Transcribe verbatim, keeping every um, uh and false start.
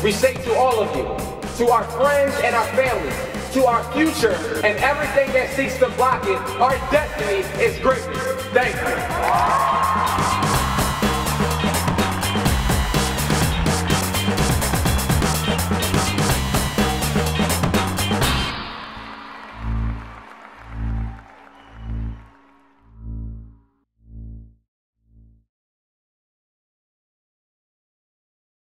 we say to all of you, to our friends and our families, to our future and everything that seeks to block it, our destiny is greatness. Thank you.